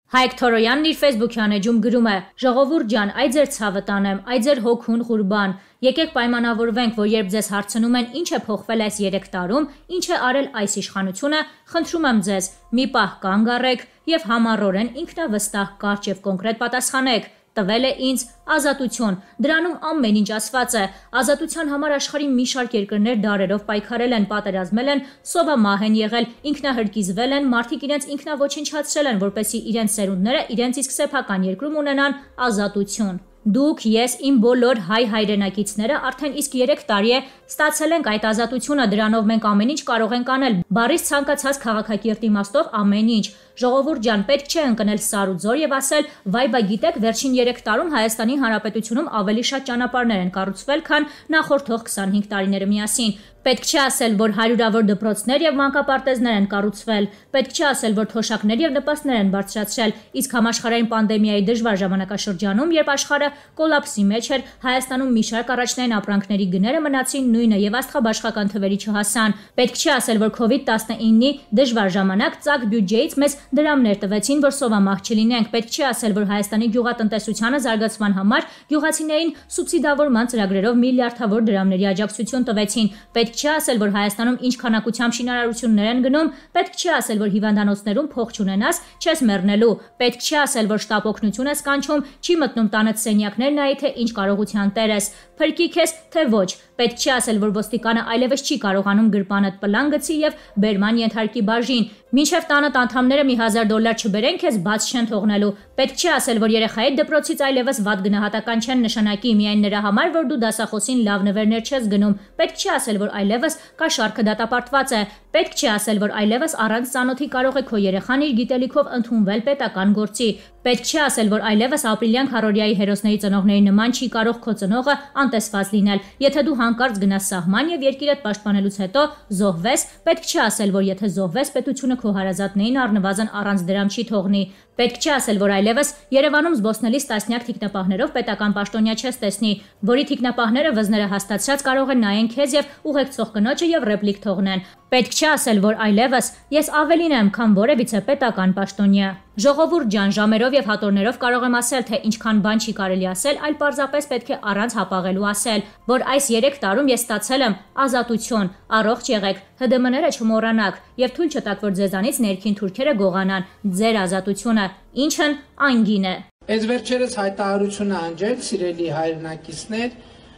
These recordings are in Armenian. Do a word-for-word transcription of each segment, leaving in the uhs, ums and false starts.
Հայկ Թորոյանն իր Facebook-յան էջում գրում է. «Ժողովուրդ ջան, այ ձեր ցավը տանեմ, այ ձեր հոգուն խուրբան։ Եկեք պայմանավորվենք, որ երբ ձեզ հարցնում են ինչ է փոխվել այս երեք տարում, ինչ է արել այս իշխանությունը, խնդրում եմ ձեզ, մի պահ կանգ առեք եւ համառորեն ինքնավստահ, կարճ եւ կոնկրետ պատասխանեք։ Տվել է ինձ ազատություն, դրանում ամեն ինչ ասված է, ազատության համար աշխարհի մի շարք երկրներ դարերով պայքարել են, պատերազմել են, սովամահ են եղել, ինքնահրկիզվել են, մարդիկ իրենց ինքնաոչնչացրել են, որպեսզի իրենց սերունդները իրենց իսկ սեփական երկրում ունենան ազատություն։ Դուք, ես, իմ բոլոր հայ հայրենակիցները արդեն իսկ երեք տարի է ստացել ենք այդ ազատությունը, դրանով մենք ամեն ինչ կարող ենք անել, բառից ցանկացած քաղաքակիրթ իմաստով ամեն ինչ։ Ժողովուրդ ջան, պետք չէ ընկնել սար ու ձոր եւ ասել, վայ բա գիտեք, վերջին երեք տարում Հայաստանի Հանրապետությունում ավելի շատ ճանապարհներ են կառուցվել, քան նախորդող քսանհինգ տարիները միասին։ Պետք չէ ասել, որ հարյուրավոր դպրոցներ եւ մանկապարտեզներ են կառուցվել, պետք չէ ասել, որ թոշակներ եւ նպաստներ են բարձրացրել, իսկ համաշխարհային պանդեմիայի դժվար ժամանակաշրջանում, երբ աշխարհը կոլապսի մեջ էր, Հայաստանում մի շարք առաջնային ապրանքների գները մնացին նույնը եւ աստղաբաշխական թվերի չհասան։ Պետք չէ ասել, որ քովիդ տասնինի դժվար ժամանակ ծակ բյուջեից մեզ դրամներ տվեցին, որ սովամահ չլինենք։ Պետք չէ ասել, որ Հայաստանի գյուղատնտեսությանը զարգացման համար գյուղացիներին սուբսիդավորման ծրագրերով միլիարդավոր դրամների աջակցություն տվեցին։ Պետք չէ ասել, որ Հայաստանում ինչ քանակությամբ շինարարություններ են գնում, պետք չէ ասել, որ հիվանդանոցներում փող չունենաս, չես մեռնելու, պետք չէ ասել, որ շտապ օգնություն ես կանչում, չի մտնում տանդ սենյակներ նայի, թե ինչ կարողության տեր ես, փրկիկ ես, թե ոչ, պետք չէ ասել, որ ոստիկանը այլևս չի կարողանում գրպանդ պլան գցի եւ բերման ենթարկի բաժին, մինչեւ տանդ անդամները մի հազար դոլար չբերեն, քեզ բաց չեն թողնելու, պետք չէ ասել, որ երեխայի դպրոցից այլևս վատ գնահատական չեն նշանակի միայն նրա համար, որ դու դասախոսին լավ նվերներ չես գնում, պետք չէ ասել, որ այլևս կաշառքը դատապարտված է, պետք չէ ասել, որ այլևս առանց ծանոթի կարող է քո երեխան իր գիտելիքով ընդունվել պետական գործի, պետք չէ ասել, որ այլևս ապրիլյան քարորիայի հերոսների ծնողների նման չի կարող քո ծնողը անտեսված լինել, եթե դու հանկարծ գնաս սահման եւ երկիրդ պաշտպանելուց հետո զոհվես, պետք չէ ասել, որ եթե զոհվես, պետությունը քո հարազատներին առնվազն առանց դրամ չի թողնի, պետք չէ ասել, որ այլևս Երևանում զբոսնելիս տասնյակ թիկնապահներով պետական պաշտոնյա չես տեսնի, որի թիկնապահները վզները հաստացրած կարող են նայեն քեզ եւ ուղեկցող կնոջը եւ ռեպլիկ թողնեն, պետք չէ ասել, որ այլևս ես ավելին եմ, քան որևիցե պետական պաշտոնյա։ Ժողովուրդ ջան, ժամերով եւ հատորներով կարող եմ ասել, թե ինչքան բան չի կարելի ասել, այլ պարզապես պետք է առանց հապաղելու ասել, որ այս երեք տարում ես ստացել եմ ազատություն, առողջ եղեք, Հ D M-ները չմոռանաք եւ թույլ չտաք, որ ձեզանից ներքին թուրքերը գողանան, ձեր ազատությունը, ինչն անգին է։ Այս վերջերս հայտարարությունը անջել, սիրելի հայրենակիցներ,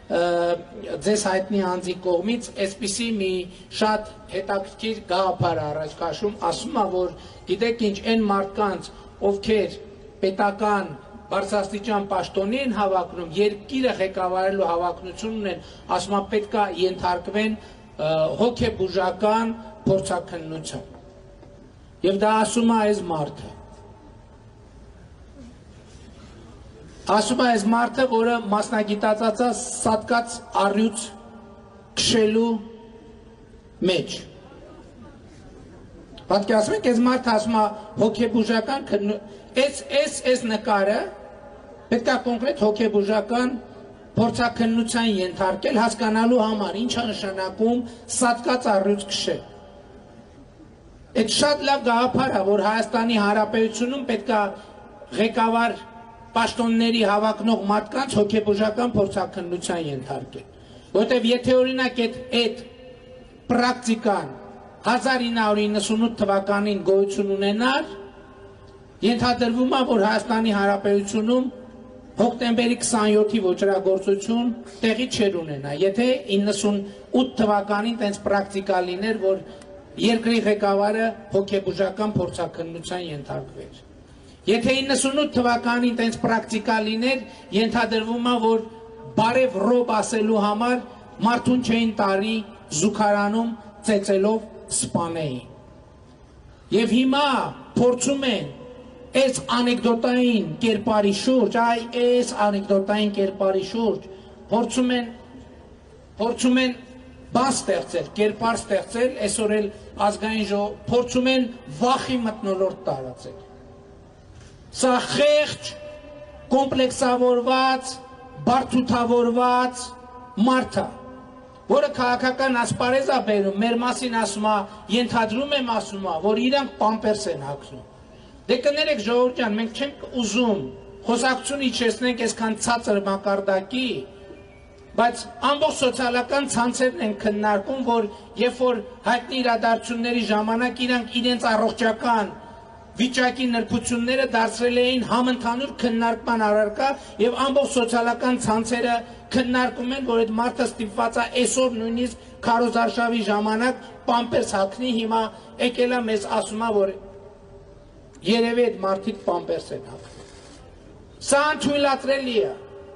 ձեզ հայտնի անձի կողմից այսպիսի մի շատ հետաքրքիր գաղափար առաջ քաշում, ասում է, որ գիտեք ինչ, այն մարդկանց, ովքեր պետական բարձրաստիճան պաշտոնի են հավակնում, երկիրը ղեկավարելու հավակնություն ունեն, ասում է պետք է ենթարկվեն հոգեբուժական փորձաքննության։ Եվ դա ասում է այս մարդը։ Ասում է այս մարդը, որը մասնագիտացած սատկած առյուծ քշելու մեջ։ Պատկերացնում եք, այս մարդը ասում է հոգեբուժական այս նկարը պետք է կոնկրետ հոգեբուժական փորձաքննության ենթարկել, հասկանալու համար ինչ է նշանակում սատկած առյուծ քշել։ Այդ շատ լավ գաղափար է, որ Հայաստանի Հանրապետությունում պետք է ղեկավար պաշտոնների հավակնող մարդկանց հոգեբուժական փորձաքննության ենթարկել, որտեղ եթե օրինակ այդ պրակտիկան հազար ինը հարյուր իննսունութ թվականին գոյություն ունենար, ենթադրվում է, որ Հայաստանի Հանրապետությունում հոկտեմբերի քսանյոթի ոճրագործություն տեղի չէր ունենա, եթե իննսունութ թվականին տենց պրակտիկա լիներ, որ երկրի ղեկավարը հոգեբուժական փորձաքննության ենթարկվեր։ Եթե իննսունութ թվականին տենց պրակտիկա լիներ, ենթադրվում է, որ բարև ռոբ ասելու համար մարդուն չէին տարի զուգարանում ծեծելով սպանեին։ Եվ հիմա փորձում են այս անեկդոտային կերպարի շուրջ, այ այս անեկդոտային կերպարի շուրջ փորձում են փորձում են բան ստեղծել, կերպար ստեղծել, այսօր էլ ազգային ժողով փորձում են վախի մթնոլորտ տարածել։ Սա խեղճ, կոմպլեքսավորված, բարդութավորված մարդ է, որը քաղաքական ասպարեզ է բերում, մեր մասին ասում է, ենթադրում եմ ասում է, որ իրանք պամպերս են հագնում։ Դե կներեք ժողովուրդ ջան, մենք չենք ուզում խոսակցություն իջեցնենք այսքան ցածր մակարդակի, բայց ամբողջ սոցիալական ցանցերն են քննարկում, որ երբ որ հայտնի իրադարձությունների ժամանակ իրանք իրենց առողջական վիճակի նրբությունները դարձրել էին համընդհանուր քննարկման առարկա եւ ամբողջ սոցիալական ցանցերը քննարկում են, որ այդ մարդը ստիպված է այսօր նույնիսկ քարոզարշավի ժամանակ պամպերս հագնի, հիմա եկել է մեզ ասում է, որ երևի այդ մարդիկ պամպերս են հագնում։ Սա անթույլատրելի է։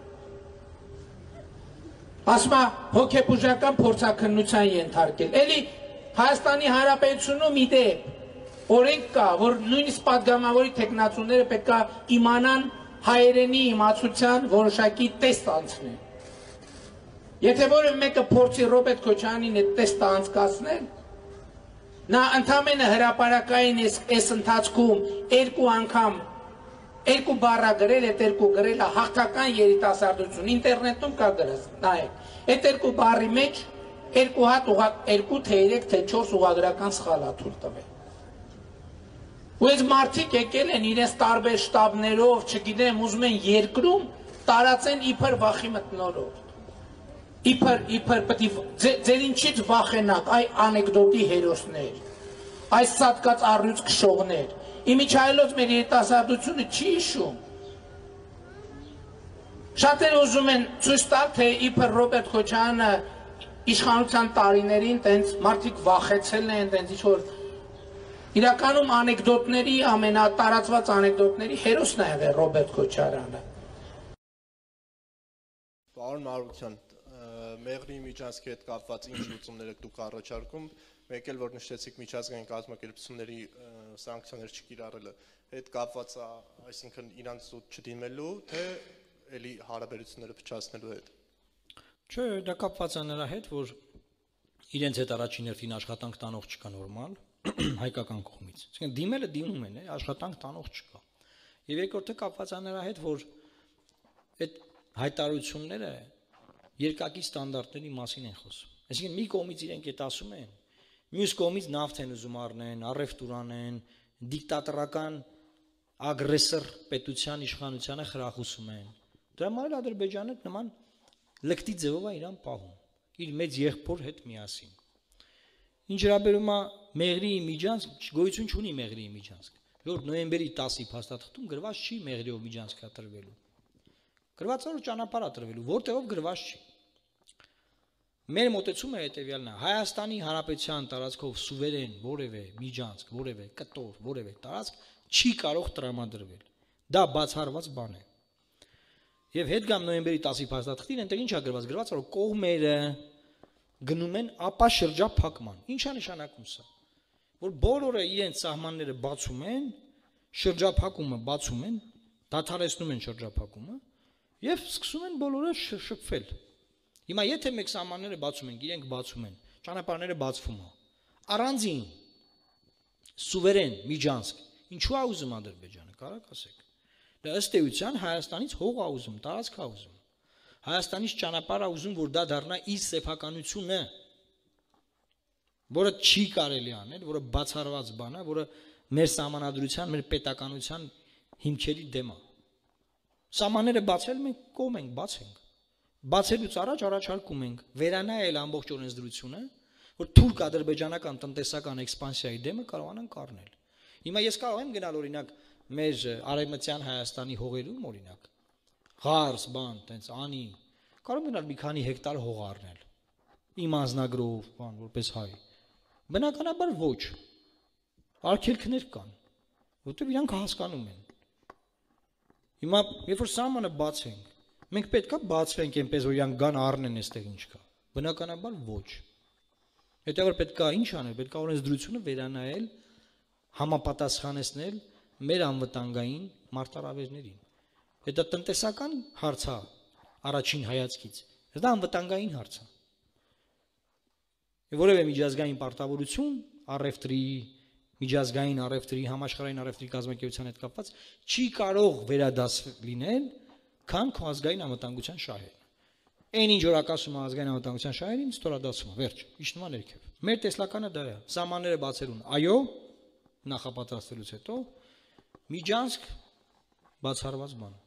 Ասում է հոգեբուժական փորձաքննության ենթարկել։ Էլի Հայաստանի Հանրապետությունում իդեպ օրենք կա, որ նույնիսկ պատգամավորի տեխնացուները պետք է իմանան հայերենի իմացության որոշակի տեստ անցնել։ Եթե որևէ մեկը փորձի Ռոբերտ Քոչարյանին այդ տեստը անցկացնել, նա ընդամենը հրապարակային այս ընթացքում երկու անգամ երկու բառա գրել, այդ երկու գրելը հաղթական երիտասարդություն, ինտերնետում կա գրած, նայեք, այդ երկու բառի մեջ երկու հատ երկու թե երեք թե չորս ուղղագրական սխալ ա թույլ տվել։ Ու այս մարդիկ եկել են իրենց տարբեր շտաբներով, չգիտեմ, ուզում են երկրում տարածեն իբր վախի մթնոլորտ։ Իբր, իբր, պետք է ձեր ինչից վախենաք, այ անեկդոտի հերոսներ, այս սատկած առյուծ քշողներ։ Իմիջայլոց մեր երիտասարդությունը չի հիշում։ Շատերը ուզում են ցույց տալ, թե իբր Ռոբերտ Քոչարյանը իշխանության տարիներին տենց մարդիկ վախեցել են, տենց ինչ-որ իրականում անեկդոտների, ամենատարածված անեկդոտների հերոսն է եղել Ռոբերտ Քոչարյանը։ Պարոն Մարուկյան, Մեղրի միջանցքի հետ կապված ինչ լուծումներ եք դուք առաջարկում, մեկ էլ որ նշեցիք միջազգային կազմակերպությունների սանկցիաներ չկիրառելը, հետ կապված է, այսինքն իրանց զուտ չդիմելու, թե էլի հարաբերությունները փչացնելու հետ։ Չէ, դա կապված է նրա հետ, որ իրենց հետ առաջին հերթին աշխատանք տանող չկա նորմալ, հայկական կողմից։ Այսինքն դիմելը դիմում են, աշխատանք տանող չկա։ Եվ երկրորդը կապված է նրա հետ, որ այդ հայտարարությունները երկակի ստանդարտների մասին են խոսում։ Այսինքն մի կողմից իրենք այդ ասում են, մյուս կողմից նավթ են ուզում առնեն, առևտուր անեն, դիկտատորական ագրեսոր պետության իշխանությանը խրախուսում են։ Դրա համար էլ Ադրբեջանը նման լկտի ձևով է իրան պահում, իր մեծ եղբոր հետ միասին։ Ինչ հրաբերում է Մեղրիի միջանցք, գոյություն չունի Մեղրիի միջանցք։ Որ նոյեմբերի տասի փաստաթղթում գրված չի Մեղրիով միջանցք տրվելու։ Գրված է որ ճանապարհ տրվելու, որտեղով գրված չի։ Մեր մոտեցումը հետևյալն է. Հայաստանի Հանրապետության տարածքով սուվերեն որևէ միջանցք, որևէ կտոր, որևէ տարածք չի կարող տրամադրվել։ Դա բացառված բան է։ Եվ հետ գամ նոյեմբերի տասի փաստաթղթին, այնտեղ ինչ է գրված, գրված է որ կողմերը գնում են ապա շրջափակման։ Ինչ է նշանակում սա։ Որ բոլորը իրենց սահմանները բացում են, շրջափակումը բացում են, դադարեցնում են շրջափակումը եւ սկսում են բոլորը շփվել։ Հիմա եթե մեկ սահմանները բացում են, իրենք բացում են, ճանապարհները բացվում է։ Առանձին սուվերեն միջանցք, ինչու է ուզում Ադրբեջանը, կարաք ասեք։ Դա ըստ էության Հայաստանից հող է ուզում, տարածք է ուզում։ Հայաստանից ճանապարհ է ուզում, որ դա դառնա իր սեփականությունը, որը չի կարելի անել, որը բացառված բան է, որը մեր սահմանադրության, մեր պետականության հիմքերի դեմ է։ Սահմանները բացել մենք կողմ ենք, բացենք։ Բացելուց առաջ առաջարկում ենք վերանայել ամբողջ օրենսդրությունը, որ թուրք-ադրբեջանական տնտեսական էքսպանսիայի դեմը կարողանան կառնել։ Հիմա ես կարող եմ գնալ օրինակ մեր արևմտյան Հայաստանի հողերում օրինակ ղարս, բան, տենց անի, կարող եմ գնալ մի քանի հեկտար հող առնել։ Իմ անձնագրով, բան, որպես հայ։ Բնականաբար ոչ։ Արգելքներ կան, որտեղ իրանք հասկանում են։ Հիմա երբ որ սահմանը բացենք, մենք պետք է բացվենք այնպես, որ իրանք գան առնեն այստեղ ինչ կա։ Բնականաբար ոչ։ Հետո որ պետք է ինչ անել, պետք է օրենսդրությունը վերանայել, համապատասխանեցնել մեր անվտանգային մարտահրավերներին։ Դա տնտեսական հարց է առաջին հայացքից։ Դա անվտանգային հարց է։ Որևէ միջազգային պարտավորություն առևտրի, միջազգային առևտրի, համաշխարհային առևտրի կազմակերպության հետ կապված չի կարող վերադաս լինել, քան քո ազգային անվտանգության շահերն։ Այն ինչ որ ակասում է ազգային անվտանգության շահերին, ստորադասում է, վերջ, իջնում է ներքև։ Մեր տեսլականը դա է։ Սահմանները բացելուն, այո, նախապատրաստվելուց հետո Միջանցք բացառված բան։